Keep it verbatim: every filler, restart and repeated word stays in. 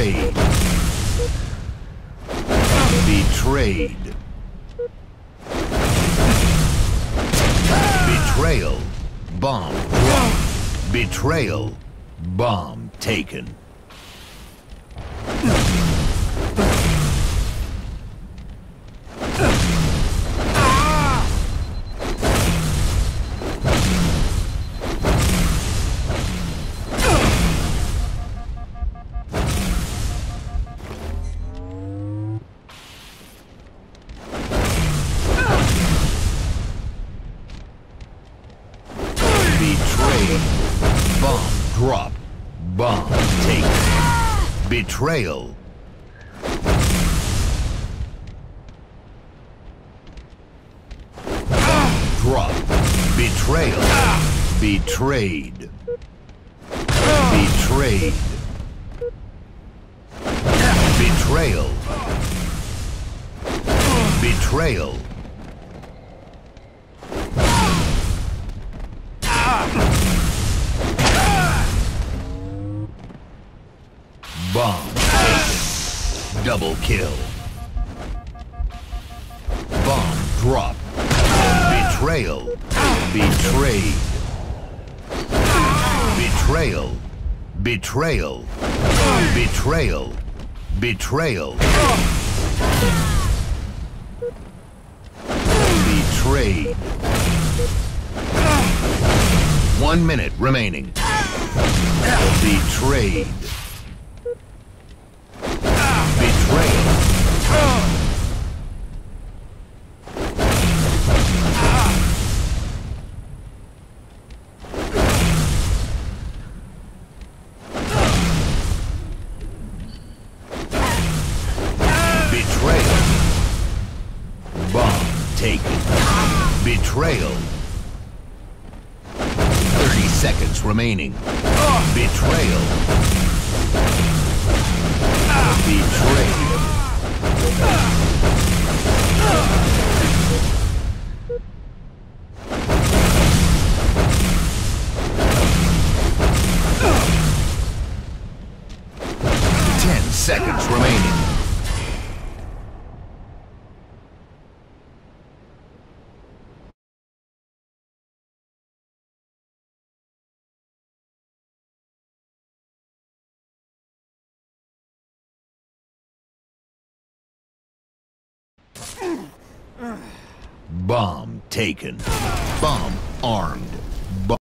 Betrayed. Betrayed. Betrayal. Bomb dropped. Betrayal. Bomb taken. Betrayed. Bomb drop. Bomb taken. Betrayal. Drop. Betrayal. Betrayed. Betrayed. Betrayal. Betrayal. Bomb taken. Double kill. Bomb drop. Betrayal. Betrayed. Betrayal. Betrayal. Betrayal. Betrayal. Betrayed. One minute remaining. Betrayed. Betrayal. Betrayal. Bomb taken. Betrayal. Thirty seconds remaining. Betrayal. Betrayed. Ten seconds remaining. Bomb taken. Bomb armed.